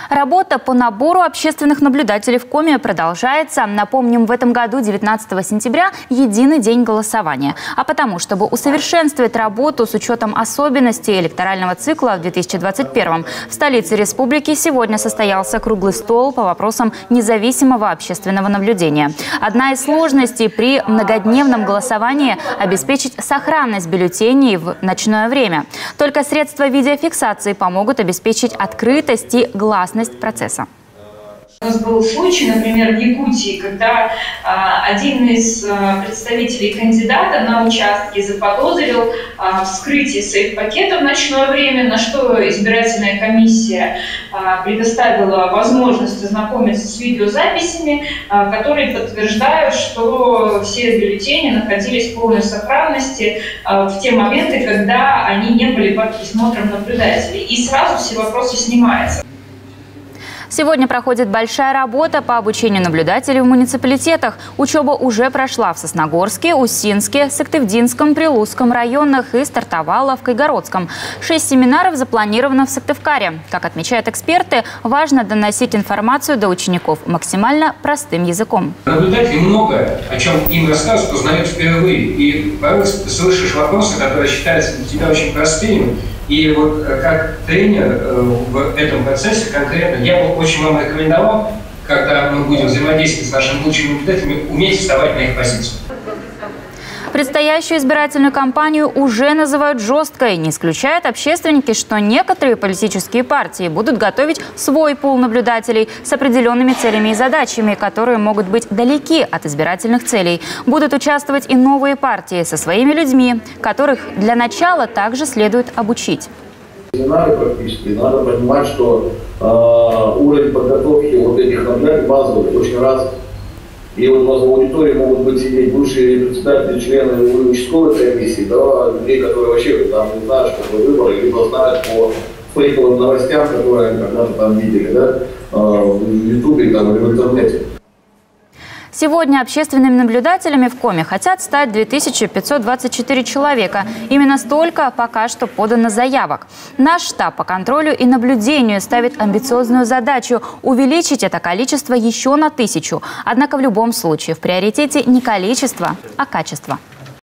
Работа по набору общественных наблюдателей в Коми продолжается. Напомним, в этом году, 19 сентября, единый день голосования. А потому, чтобы усовершенствовать работу с учетом особенностей электорального цикла в 2021, в столице республики сегодня состоялся круглый стол по вопросам независимого общественного наблюдения. Одна из сложностей при многодневном голосовании – обеспечить сохранность бюллетеней в ночное время. Только средства видеофиксации помогут обеспечить открытость и гласность процесса. У нас был случай, например, в Якутии, когда один из представителей кандидата на участке заподозрил вскрытие сейф-пакета в ночное время, на что избирательная комиссия предоставила возможность ознакомиться с видеозаписями, которые подтверждают, что все бюллетени находились в полной сохранности в те моменты, когда они не были под присмотром наблюдателей. И сразу все вопросы снимаются. Сегодня проходит большая работа по обучению наблюдателей в муниципалитетах. Учеба уже прошла в Сосногорске, Усинске, Сыктывдинском, Прилузском районах и стартовала в Кайгородском. 6 семинаров запланировано в Сыктывкаре. Как отмечают эксперты, важно доносить информацию до учеников максимально простым языком. Наблюдатели многое, о чем им рассказывают, узнают впервые. И порой ты слышишь вопросы, которые считаются для тебя очень простыми. И вот как тренер в этом процессе конкретно я бы очень вам рекомендовал, когда мы будем взаимодействовать с нашими лучшими наблюдателями, уметь вставать на их позицию. Предстоящую избирательную кампанию уже называют жесткой. Не исключают общественники, что некоторые политические партии будут готовить свой пул наблюдателей с определенными целями и задачами, которые могут быть далеки от избирательных целей. Будут участвовать и новые партии со своими людьми, которых для начала также следует обучить. Практически надо понимать, что уровень подготовки вот этих наблюдателей базовых очень разный. И вот у нас в аудитории могут быть сидеть бывшие председатели, члены участковой комиссии, да, людей, которые вообще там не знают, что такое выборы, либо знают по фейковым новостям, которые они когда-то там видели, да, в Ютубе там, или в интернете. Сегодня общественными наблюдателями в Коми хотят стать 2524 человека. Именно столько пока что подано заявок. Наш штаб по контролю и наблюдению ставит амбициозную задачу – увеличить это количество еще на 1000. Однако в любом случае в приоритете не количество, а качество.